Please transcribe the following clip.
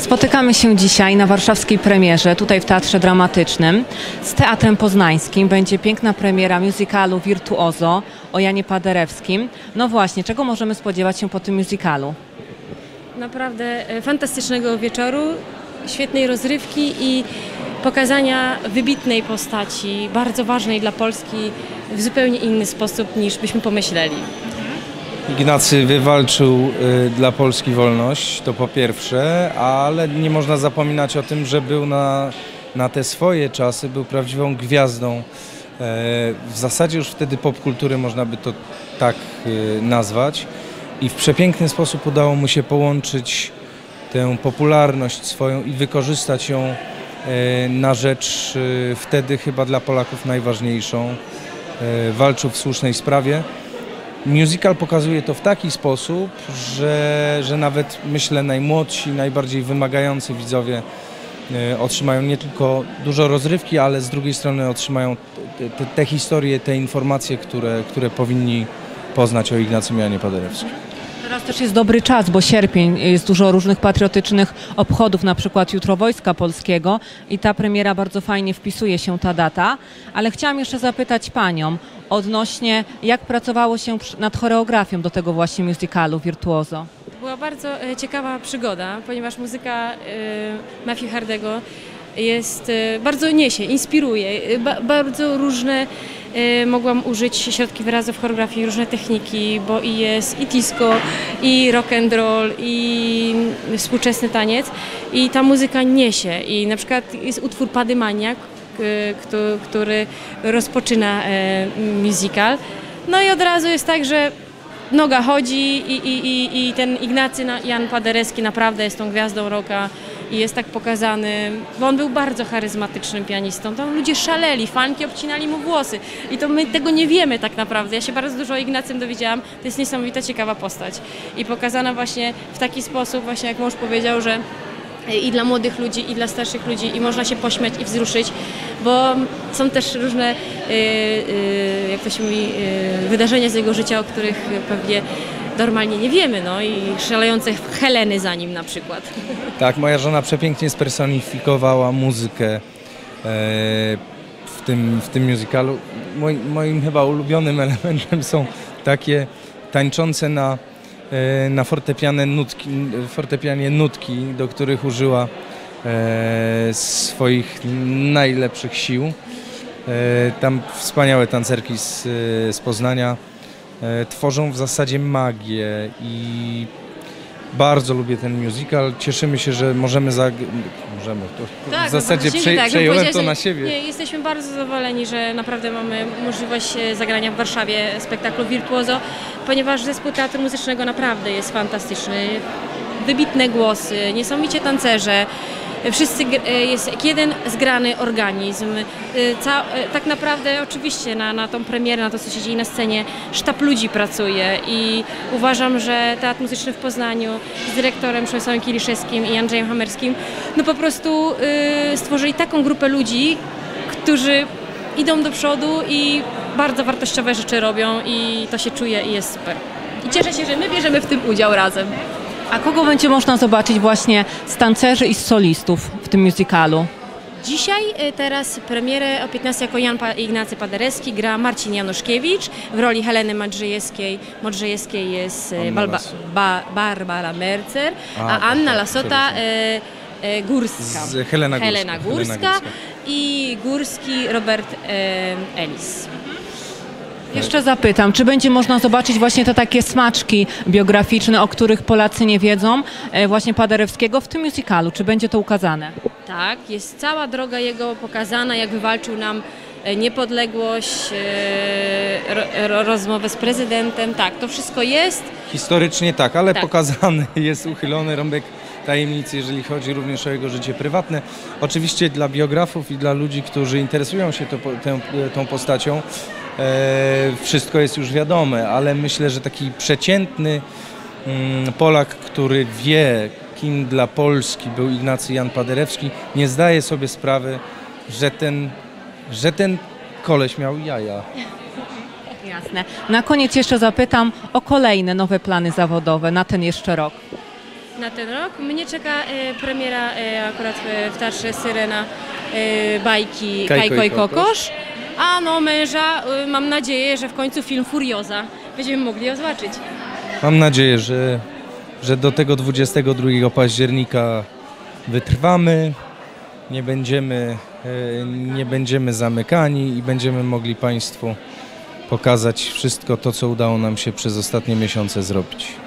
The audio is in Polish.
Spotykamy się dzisiaj na warszawskiej premierze, tutaj w Teatrze Dramatycznym. Z Teatrem Poznańskim będzie piękna premiera musicalu Wirtuozo o Janie Paderewskim. No właśnie, czego możemy spodziewać się po tym musicalu? Naprawdę fantastycznego wieczoru, świetnej rozrywki i pokazania wybitnej postaci, bardzo ważnej dla Polski w zupełnie inny sposób niż byśmy pomyśleli. Ignacy wywalczył dla Polski wolność, to po pierwsze, ale nie można zapominać o tym, że był na te swoje czasy, był prawdziwą gwiazdą. W zasadzie już wtedy popkultury można by to tak nazwać i w przepiękny sposób udało mu się połączyć tę popularność swoją i wykorzystać ją na rzecz wtedy chyba dla Polaków najważniejszą. Walczył w słusznej sprawie. Musical pokazuje to w taki sposób, że nawet myślę najmłodsi, najbardziej wymagający widzowie otrzymają nie tylko dużo rozrywki, ale z drugiej strony otrzymają te historie, te informacje, które powinni poznać o Ignacym Janie Paderewskim. Teraz też jest dobry czas, bo sierpień, jest dużo różnych patriotycznych obchodów, na przykład Jutro Wojska Polskiego i ta premiera bardzo fajnie wpisuje się ta data, ale chciałam jeszcze zapytać Panią odnośnie jak pracowało się nad choreografią do tego właśnie musicalu Wirtuozo. To była bardzo ciekawa przygoda, ponieważ muzyka Matthew Hardego jest, bardzo niesie, inspiruje, bardzo różne mogłam użyć środki wyrazu w choreografii, różne techniki, bo i jest i disco, i rock and roll, i współczesny taniec i ta muzyka niesie i na przykład jest utwór Padymaniak, który rozpoczyna musical, no i od razu jest tak, że noga chodzi i ten Ignacy Jan Paderewski naprawdę jest tą gwiazdą rocka i jest tak pokazany, bo on był bardzo charyzmatycznym pianistą. Tam ludzie szaleli, fanki obcinali mu włosy i to my tego nie wiemy tak naprawdę. Ja się bardzo dużo o Ignacym dowiedziałam, to jest niesamowita, ciekawa postać i pokazana właśnie w taki sposób, właśnie jak mąż powiedział, że i dla młodych ludzi, i dla starszych ludzi i można się pośmiać i wzruszyć, bo są też różne, jak to się mówi, wydarzenia z jego życia, o których pewnie normalnie nie wiemy, no i szalejące Heleny za nim na przykład. Tak, moja żona przepięknie spersonifikowała muzykę w tym musicalu. Moim chyba ulubionym elementem są takie tańczące na fortepianie nutki, do których użyła swoich najlepszych sił. Tam wspaniałe tancerki z Poznania tworzą w zasadzie magię i bardzo lubię ten musical. Cieszymy się, że możemy tak, w zasadzie przejąłem to na siebie. Nie, jesteśmy bardzo zadowoleni, że naprawdę mamy możliwość zagrania w Warszawie spektaklu Wirtuozo, ponieważ zespół teatru muzycznego naprawdę jest fantastyczny. Wybitne głosy, niesamowicie tancerze. Wszyscy jest jak jeden zgrany organizm. Tak naprawdę oczywiście na tą premierę, na to co się dzieje na scenie, sztab ludzi pracuje i uważam, że Teatr Muzyczny w Poznaniu z dyrektorem Przemysławem Kiliszewskim i Andrzejem Hamerskim no po prostu stworzyli taką grupę ludzi, którzy idą do przodu i bardzo wartościowe rzeczy robią i to się czuje i jest super. I cieszę się, że my bierzemy w tym udział razem. A kogo będzie można zobaczyć właśnie z tancerzy i z solistów w tym musicalu? Dzisiaj, teraz premierę o 15 jako Jan Ignacy Paderewski gra Marcin Januszkiewicz w roli Heleny Modrzejewskiej. Modrzejewskiej jest Barbara Mercer, a Anna Lasota Górska. Helena Górska i Górski Robert Ellis. Jeszcze zapytam, czy będzie można zobaczyć właśnie te takie smaczki biograficzne, o których Polacy nie wiedzą, właśnie Paderewskiego w tym musicalu? Czy będzie to ukazane? Tak, jest cała droga jego pokazana, jak wywalczył nam niepodległość, rozmowę z prezydentem. Tak, to wszystko jest. Historycznie tak, ale pokazany jest uchylony rąbek tajemnicy, jeżeli chodzi również o jego życie prywatne. Oczywiście dla biografów i dla ludzi, którzy interesują się tą postacią, wszystko jest już wiadome, ale myślę, że taki przeciętny Polak, który wie, kim dla Polski był Ignacy Jan Paderewski, nie zdaje sobie sprawy, że ten koleś miał jaja. Jasne. Na koniec jeszcze zapytam o kolejne nowe plany zawodowe na ten jeszcze rok. na ten rok. Mnie czeka premiera akurat w Teatrze Syrena bajki Kajko i Kokosz, a no męża mam nadzieję, że w końcu film Furioza będziemy mogli ją zobaczyć. Mam nadzieję, że do tego 22 października wytrwamy, nie będziemy zamykani i będziemy mogli Państwu pokazać wszystko to, co udało nam się przez ostatnie miesiące zrobić.